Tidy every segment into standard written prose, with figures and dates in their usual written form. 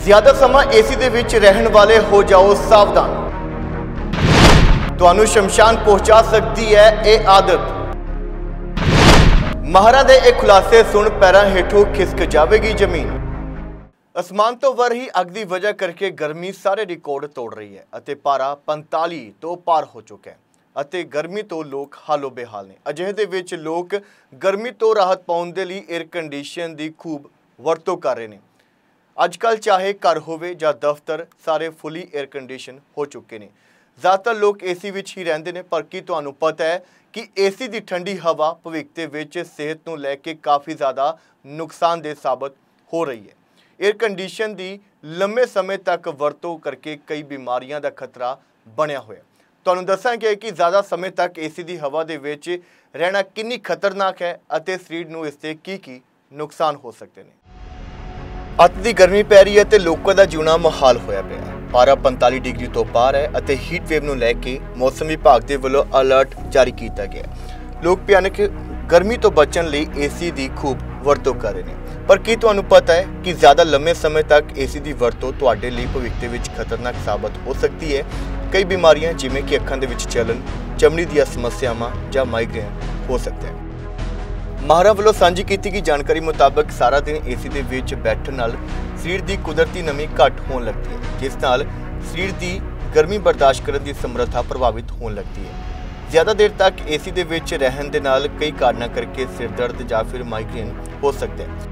ਜ਼ਿਆਦਾ ਸਮਾਂ ਏਸੀ ਦੇ ਵਿੱਚ ਰਹਿਣ ਵਾਲੇ ਹੋ ਜਾਓ ਸਾਵਧਾਨ। ਤੁਹਾਨੂੰ ਸ਼ਮਸ਼ਾਨ ਪਹੁੰਚਾ ਸਕਦੀ ਹੈ ਇਹ ਆਦਤ। ਮਾਹਰਾਂ ਦੇ ਇਹ ਖੁਲਾਸੇ ਸੁਣ ਪੈਰਾਂ ਹੇਠੋਂ ਖਿਸਕ ਜਾਵੇਗੀ ਜ਼ਮੀਨ। ਅਸਮਾਨ ਤੋਂ ਵਰ ਹੀ ਅੱਗ ਦੀ ਵਜ੍ਹਾ ਕਰਕੇ ਗਰਮੀ ਸਾਰੇ ਰਿਕਾਰਡ ਤੋੜ ਰਹੀ ਹੈ ਅਤੇ ਪਾਰਾ 45 ਤੋਂ ਪਾਰ ਹੋ ਚੁੱਕਾ ਹੈ ਅਤੇ ਗਰਮੀ ਤੋਂ ਲੋਕ ਹਾਲੋ ਬੇਹਾਲ ਨੇ। ਅਜਿਹੇ ਦੇ ਵਿੱਚ ਲੋਕ ਗਰਮੀ ਤੋਂ ਰਾਹਤ ਪਾਉਣ ਦੇ ਲਈ 에ਅਰ ਕੰਡੀਸ਼ਨ ਦੀ ਖੂਬ ਵਰਤੋਂ ਕਰ ਰਹੇ ਨੇ। ਅੱਜਕੱਲ ਚਾਹੇ ਘਰ ਹੋਵੇ ਜਾਂ ਦਫ਼ਤਰ, ਸਾਰੇ ਫੁੱਲੀ 에ਅਰ ਕੰਡੀਸ਼ਨ ਹੋ ਚੁੱਕੇ ਨੇ। ਜ਼ਿਆਦਾਤਰ ਲੋਕ ਏਸੀ ਵਿੱਚ ਹੀ ਰਹਿੰਦੇ ਨੇ, ਪਰ ਕੀ ਤੁਹਾਨੂੰ ਪਤਾ ਹੈ ਕਿ ਏਸੀ ਦੀ ਠੰਡੀ ਹਵਾ ਭਵਿੱਖ ਦੇ ਵਿੱਚ ਸਿਹਤ ਨੂੰ ਲੈ ਕੇ ਕਾਫੀ ਜ਼ਿਆਦਾ ਨੁਕਸਾਨਦੇਹ ਸਾਬਤ ਹੋ ਰਹੀ ਹੈ। 에ਅਰ ਕੰਡੀਸ਼ਨ ਦੀ ਲੰਮੇ ਸਮੇਂ ਤੱਕ ਵਰਤੋਂ ਕਰਕੇ ਕਈ ਬਿਮਾਰੀਆਂ ਦਾ ਖਤਰਾ ਬਣਿਆ ਹੋਇਆ। ਤੁਹਾਨੂੰ ਦੱਸਾਂਗੇ ਕਿ ਜ਼ਿਆਦਾ ਸਮੇਂ ਤੱਕ ਏਸੀ ਦੀ ਹਵਾ ਦੇ ਵਿੱਚ ਰਹਿਣਾ ਕਿੰਨੀ ਖਤਰਨਾਕ ਹੈ ਅਤੇ ਸਰੀਰ ਨੂੰ ਇਸ ਦੇ ਕੀ ਨੁਕਸਾਨ ਹੋ ਸਕਦੇ ਨੇ। ਅੱਤ ਦੀ ਗਰਮੀ ਪੈ ਰਹੀ ਹੈ ਤੇ ਲੋਕਾਂ ਦਾ ਜਿਉਣਾ ਮੁਹਾਲ ਹੋਇਆ ਪਿਆ ਹੈ। ਪਾਰਾ 45 ਡਿਗਰੀ ਤੋਂ ਪਾਰ ਹੈ ਅਤੇ ਹੀਟ ਵੇਵ ਨੂੰ ਲੈ ਕੇ ਮੌਸਮ ਵਿਭਾਗ ਦੇ ਵੱਲੋਂ ਅਲਰਟ ਜਾਰੀ ਕੀਤਾ ਗਿਆ। ਲੋਕ ਭਿਆਨਕ ਗਰਮੀ ਤੋਂ ਬਚਣ ਲਈ ਏਸੀ ਦੀ ਖੂਬ ਵਰਤੋਂ ਕਰ ਰਹੇ ਨੇ, ਪਰ ਕੀ ਤੁਹਾਨੂੰ ਪਤਾ ਹੈ ਕਿ ਜ਼ਿਆਦਾ ਲੰਮੇ ਸਮੇਂ ਤੱਕ ਏਸੀ ਦੀ ਵਰਤੋਂ ਤੁਹਾਡੇ ਲਈ ਭਵਿੱਖ ਦੇ ਵਿੱਚ ਖਤਰਨਾਕ ਸਾਬਤ ਹੋ ਸਕਦੀ ਹੈ। ਕਈ ਬਿਮਾਰੀਆਂ ਜਿਵੇਂ ਕਿ ਅੱਖਾਂ ਦੇ ਵਿੱਚ ਜਲਨ, ਚਮੜੀ ਦੀਆਂ ਸਮੱਸਿਆਵਾਂ ਜਾਂ ਮਾਈਗ੍ਰੇਨ ਹੋ ਸਕਦੇ ਹਨ। ਮਾਹਰਾਂ ਵੱਲੋਂ ਸਾਂਝੀ ਕੀਤੀ ਗਈ ਜਾਣਕਾਰੀ ਮੁਤਾਬਕ ਸਾਰਾ ਦਿਨ ਏਸੀ ਦੇ ਵਿੱਚ ਬੈਠਣ ਨਾਲ ਸਰੀਰ ਦੀ ਕੁਦਰਤੀ ਨਮੀ ਘੱਟ ਹੋਣ ਲੱਗਦੀ ਹੈ, ਜਿਸ ਨਾਲ ਸਰੀਰ ਦੀ ਗਰਮੀ ਬਰਦਾਸ਼ਤ ਕਰਨ ਦੀ ਸਮਰੱਥਾ ਪ੍ਰਭਾਵਿਤ ਹੋਣ ਲੱਗਦੀ ਹੈ। ਜ਼ਿਆਦਾ ਦੇਰ ਤੱਕ ਏਸੀ ਦੇ ਵਿੱਚ ਰਹਿਣ ਦੇ ਨਾਲ ਕਈ ਕਾਰਨਾਂ ਕਰਕੇ ਸਿਰ ਦਰਦ ਜਾਂ ਫਿਰ ਮਾਈਗ੍ਰੇਨ ਹੋ ਸਕਦਾ ਹੈ,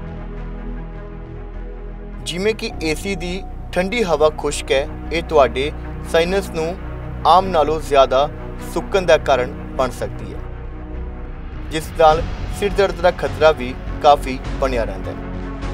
ਜਿਵੇਂ ਕਿ ਏਸੀ ਦੀ ਠੰਡੀ ਹਵਾ ਖੁਸ਼ਕ ਹੈ। ਇਹ ਤੁਹਾਡੇ ਸਾਈਨਸ ਨੂੰ ਆਮ ਨਾਲੋਂ ਜ਼ਿਆਦਾ ਸੁੱਕਣ ਦਾ ਕਾਰਨ ਬਣ ਸਕਦੀ ਹੈ, ਜਿਸ ਨਾਲ ਸਿਰ ਦਰਦ ਦਾ ਖਤਰਾ ਵੀ ਕਾਫੀ ਬਣਿਆ ਰਹਿੰਦਾ ਹੈ।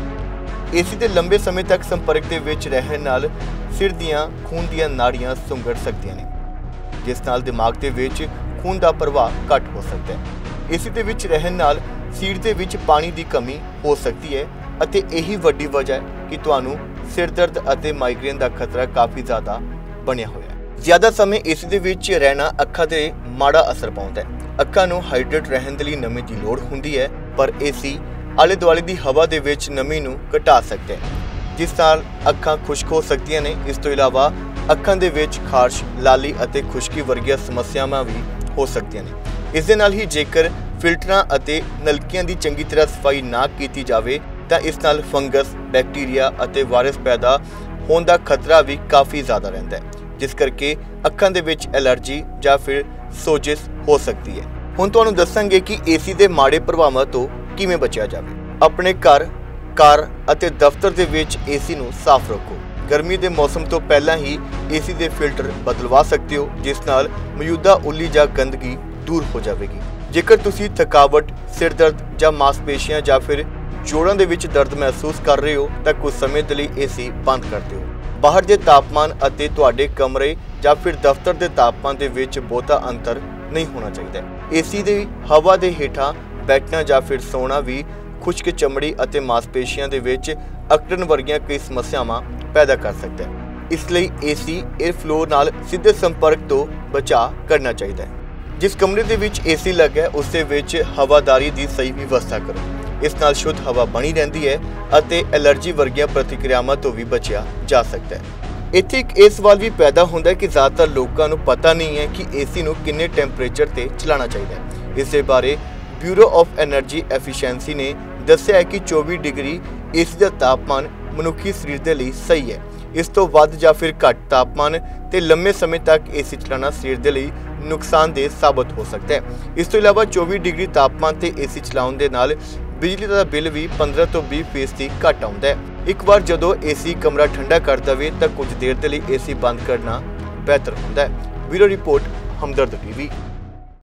ਏਸੀ ਦੇ ਲੰਬੇ ਸਮੇਂ ਤੱਕ ਸੰਪਰਕ ਦੇ ਵਿੱਚ ਰਹਿਣ ਨਾਲ ਸਿਰ ਦੀਆਂ ਖੂਨ ਦੀਆਂ ਨਾੜੀਆਂ ਸੁੰਗੜ ਸਕਦੀਆਂ ਨੇ, ਜਿਸ ਨਾਲ ਦਿਮਾਗ ਦੇ ਵਿੱਚ ਖੂਨ ਦਾ ਪ੍ਰਵਾਹ ਘੱਟ ਹੋ ਸਕਦਾ ਹੈ। ਏਸੀ ਦੇ ਵਿੱਚ ਰਹਿਣ ਨਾਲ ਸਰੀਰ ਦੇ ਵਿੱਚ ਪਾਣੀ ਦੀ ਕਮੀ ਹੋ ਸਕਦੀ ਹੈ ਅਤੇ ਇਹੀ ਵੱਡੀ ਵਜ੍ਹਾ ਹੈ ਕਿ ਤੁਹਾਨੂੰ ਸਿਰ ਦਰਦ ਅਤੇ ਮਾਈਗ੍ਰੇਨ ਦਾ ਖਤਰਾ ਕਾਫੀ ਜ਼ਿਆਦਾ ਬਣਿਆ ਹੋਇਆ ਹੈ। ਜ਼ਿਆਦਾ ਸਮੇਂ ਏਸੀ ਦੇ ਵਿੱਚ ਰਹਿਣਾ ਅੱਖਾਂ ਤੇ ਮਾੜਾ ਅਸਰ ਪਾਉਂਦਾ ਹੈ। ਅੱਖਾਂ ਨੂੰ ਹਾਈਡਰੇਟ ਰਹਿਣ ਦੇ ਲਈ ਨਮੀ ਦੀ ਲੋੜ ਹੁੰਦੀ ਹੈ, ਪਰ ਏਸੀ ਆਲੇ ਦੁਆਲੇ ਦੀ ਹਵਾ ਦੇ ਵਿੱਚ ਨਮੀ ਨੂੰ ਘਟਾ ਸਕਦਾ ਹੈ, ਜਿਸ ਨਾਲ ਅੱਖਾਂ ਖੁਸ਼ਕ ਹੋ ਸਕਦੀਆਂ ਨੇ। ਇਸ ਤੋਂ ਇਲਾਵਾ ਅੱਖਾਂ ਦੇ ਵਿੱਚ ਖਾਰਸ਼, ਲਾਲੀ ਅਤੇ ਖੁਸ਼ਕੀ ਵਰਗੀਆਂ ਸਮੱਸਿਆਵਾਂ ਵੀ ਹੋ ਸਕਦੀਆਂ ਨੇ। ਇਸ ਦੇ ਨਾਲ ਹੀ ਜੇਕਰ ਫਿਲਟਰਾਂ ਅਤੇ ਨਲਕਿਆਂ ਦੀ ਚੰਗੀ ਤਰ੍ਹਾਂ ਸਫਾਈ ਨਾ ਕੀਤੀ ਜਾਵੇ ਤਾਂ ਇਸ ਨਾਲ ਫੰਗਸ, ਬੈਕਟੀਰੀਆ ਅਤੇ ਵਾਇਰਸ ਪੈਦਾ ਹੋਣ ਦਾ ਖਤਰਾ ਵੀ ਕਾਫੀ ਜ਼ਿਆਦਾ ਰਹਿੰਦਾ ਹੈ, ਜਿਸ ਕਰਕੇ ਅੱਖਾਂ ਦੇ ਵਿੱਚ ਐਲਰਜੀ ਜਾਂ ਫਿਰ ਸੋਜਿਸ ਹੋ ਸਕਦੀ ਹੈ। ਹੁਣ ਤੁਹਾਨੂੰ ਦੱਸਾਂਗੇ ਕਿ ਏਸੀ ਦੇ ਮਾੜੇ ਪ੍ਰਭਾਵਾਂ ਤੋਂ ਕਿਵੇਂ ਬਚਿਆ ਜਾਵੇ। ਆਪਣੇ ਘਰ, ਕਾਰ ਅਤੇ ਦਫ਼ਤਰ ਦੇ ਵਿੱਚ ਏਸੀ ਨੂੰ ਸਾਫ਼ ਰੱਖੋ। ਗਰਮੀ ਦੇ ਮੌਸਮ ਤੋਂ ਪਹਿਲਾਂ ਹੀ ਏਸੀ ਦੇ ਫਿਲਟਰ ਬਦਲਵਾ ਸਕਦੇ ਹੋ, ਜਿਸ ਨਾਲ ਮੌਜੂਦਾ ਉੱਲੀ ਜਾਂ ਗੰਦਗੀ ਦੂਰ ਹੋ ਜਾਵੇਗੀ। ਜੇਕਰ ਤੁਸੀਂ ਥਕਾਵਟ, ਸਿਰ ਦਰਦ ਜਾਂ ਮਾਸਪੇਸ਼ੀਆਂ ਜਾਂ ਫਿਰ ਜੋੜਾਂ ਦੇ ਵਿੱਚ ਦਰਦ ਮਹਿਸੂਸ ਕਰ ਰਹੇ ਹੋ ਤਾਂ ਕੁਝ ਸਮੇਂ ਦੇ ਲਈ ਏਸੀ ਬੰਦ ਕਰ ਦਿਓ। ਬਾਹਰ ਦੇ ਤਾਪਮਾਨ ਅਤੇ ਤੁਹਾਡੇ ਕਮਰੇ ਜਾਂ ਫਿਰ ਦਫ਼ਤਰ ਦੇ ਤਾਪਮਾਨ ਦੇ ਵਿੱਚ ਬਹੁਤਾ ਅੰਤਰ ਨਹੀਂ ਹੋਣਾ ਚਾਹੀਦਾ। ਏਸੀ ਦੀ ਹਵਾ ਦੇ ਹੇਠਾਂ ਬੈਠਣਾ ਜਾਂ ਫਿਰ ਸੌਣਾ ਵੀ ਖੁਸ਼ਕ ਚਮੜੀ ਅਤੇ ਮਾਸਪੇਸ਼ੀਆਂ ਦੇ ਵਿੱਚ ਅਕੜਨ ਵਰਗੀਆਂ ਕਈ ਸਮੱਸਿਆਵਾਂ ਪੈਦਾ ਕਰ ਸਕਦਾ ਹੈ। ਇਸ ਲਈ ਏਸੀ 에ਅਰ ਫਲੋ ਨਾਲ ਸਿੱਧੇ ਸੰਪਰਕ ਤੋਂ ਬਚਾਅ ਕਰਨਾ ਚਾਹੀਦਾ ਹੈ। ਜਿਸ ਕਮਰੇ ਦੇ ਵਿੱਚ ਏਸੀ ਲੱਗਾ ਹੈ ਉਸ ਦੇ ਵਿੱਚ ਹਵਾਦਾਰੀ ਦੀ ਸਹੀ ਵਿਵਸਥਾ ਕਰੋ। ਇਸ ਨਾਲ ਸ਼ੁੱਧ ਹਵਾ ਬਣੀ ਰਹਿੰਦੀ ਹੈ ਅਤੇ ਐਲਰਜੀ ਵਰਗੀਆਂ ਪ੍ਰਤੀਕਿਰਿਆਵਾਂ ਤੋਂ ਵੀ ਬਚਿਆ ਜਾ ਸਕਦਾ ਹੈ। ਇੱਥੇ ਇੱਕ ਇਹ ਸਵਾਲ ਵੀ ਪੈਦਾ ਹੁੰਦਾ ਹੈ ਕਿ ਜ਼ਿਆਦਾਤਰ ਲੋਕਾਂ ਨੂੰ ਪਤਾ ਨਹੀਂ ਹੈ ਕਿ ਏਸੀ ਨੂੰ ਕਿੰਨੇ ਟੈਂਪਰੇਚਰ ਤੇ ਚਲਾਉਣਾ ਚਾਹੀਦਾ ਹੈ। ਇਸ ਦੇ ਬਾਰੇ ਬਿਊਰੋ ਆਫ ਐਨਰਜੀ ਐਫੀਸ਼ੀਐਂਸੀ ਨੇ ਦੱਸਿਆ ਹੈ ਕਿ 24 ਡਿਗਰੀ ਏਸੀ ਦਾ ਤਾਪਮਾਨ ਮਨੁੱਖੀ ਸਰੀਰ ਦੇ ਲਈ ਸਹੀ ਹੈ। ਇਸ ਤੋਂ ਵੱਧ ਜਾਂ ਫਿਰ ਘੱਟ ਤਾਪਮਾਨ ਤੇ ਲੰਮੇ ਸਮੇਂ ਤੱਕ ਏਸੀ ਚਲਾਉਣਾ ਸਰੀਰ ਦੇ ਲਈ ਨੁਕਸਾਨਦੇਹ ਸਾਬਤ ਹੋ ਸਕਦਾ ਹੈ। ਇਸ ਤੋਂ ਇਲਾਵਾ 24 ਡਿਗਰੀ ਤਾਪਮਾਨ ਤੇ ਏਸੀ ਚਲਾਉਣ ਦੇ ਨਾਲ ਬਿਜਲੀ ਦਾ ਬਿੱਲ ਵੀ 15 ਤੋਂ 20% ਘੱਟ ਆਉਂਦਾ ਹੈ। ਇੱਕ ਵਾਰ ਜਦੋਂ ਏਸੀ ਕਮਰਾ ਠੰਡਾ ਕਰ ਦੇਵੇ ਤਾਂ ਕੁਝ ਦੇਰ ਦੇ ਲਈ ਏਸੀ ਬੰਦ ਕਰਨਾ ਬਿਹਤਰ ਹੁੰਦਾ ਹੈ। Bureau report, Hamdard TV.